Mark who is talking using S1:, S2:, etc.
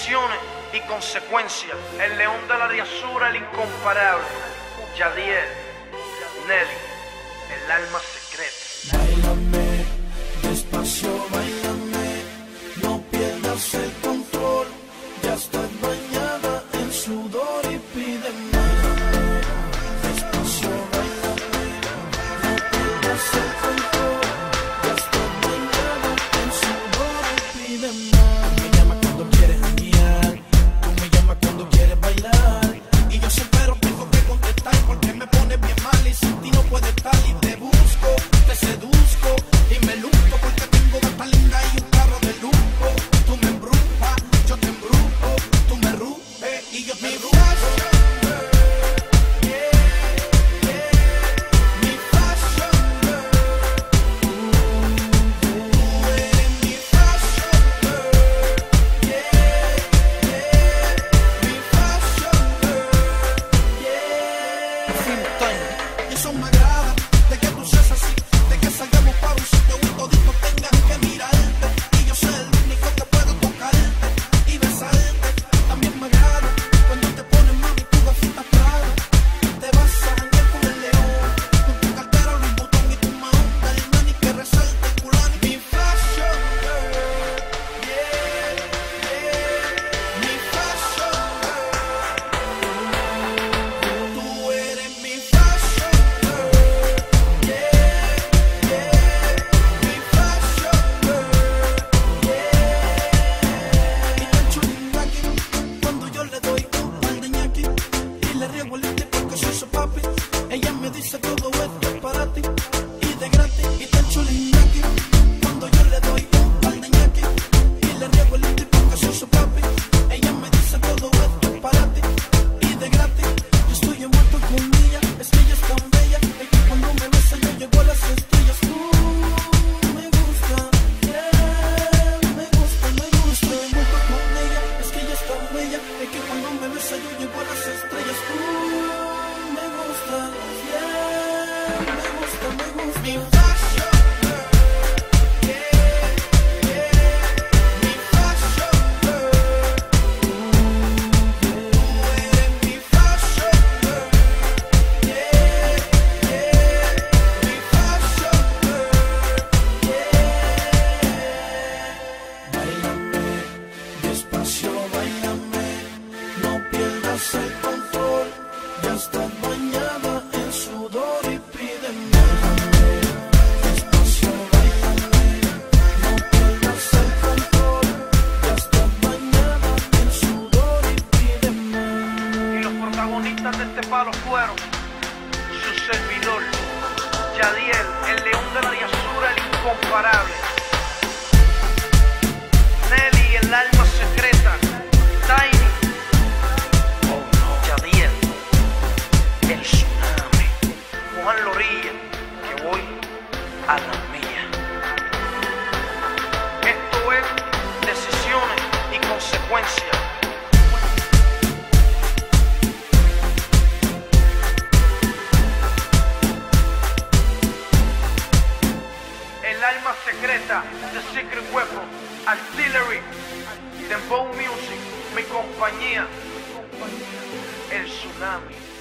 S1: decisiones y consecuencias. El león de la diosura, el incomparable. Jadiel, Nelly, el alma secreta.
S2: Báilame, despacio, báilame, no pierdas el control. Ya estás bañada en sudor y pide más. Despacio, báilame, no pierdas el control. Ya estás bañada en sudor y pide más. Tú me llamas cuando quieres janguear, tú me llamas cuando quieres bailar, y yo siempre tengo que contestar porque me pones bien mal y sin ti no puedo estar. Y te busco, te seduzco y me luzco porque tengo gata linda y un carro de lujo. Tú me embrujas, yo te embrujo, tú me ruges y yo te embrujo. Eso me agrada, de que tú seas así, de que salgamos para un sitio y todito tengas que mirarte, y yo soy el único que puedo tocarte y besarte. También me agrada cuando te pones mami tu gafita Prada, te vas a janguear con el león, con tu cartera Louis Vuitton y tu mahón, el mani que resalta el culani. Mi fashion girl, yeah, yeah, mi fashion girl, tú eres mi fashion. Ella me dice todo esto es para ti y de gratis y tan chulina aquí. Cuando yo le doy un par de ñaki y le riego el lipstick porque soy su papi. Ella me dice todo esto es para ti y de gratis. Yo estoy envuelto con ella, es que ella es tan bella, es que cuando me besa yo llego a las estrellas. Me gusta, yeah, me gusta, me gusta. Estoy envuelto con ella, es que ella es tan bella, es que cuando me besa yo llego a las estrellas. Me gusta, yeah, me gusta, me gusta. Mi fashion girl, yeah, yeah, mi fashion girl, tú eres mi fashion girl, yeah, yeah, mi fashion girl, yeah. Báilame, despacio, báilame, no pierdas el control. Ya estás bañada en sudor y pide más. Despacio, báilame, no pierdas el control. Ya estás bañada en sudor y pide más.
S1: Y los protagonistas de este palo fueron su servidor, Jadiel, el león de la diosura, el incomparable. Nelly, el alma secreta. Tiny, Jadiel, el tsunami. Mojar la orilla, que voy a la mía. Esto es decisiones y consecuencias. El alma secreta, The Secret Weapon, Artillery, Dembow Music, mi compañía, el tsunami.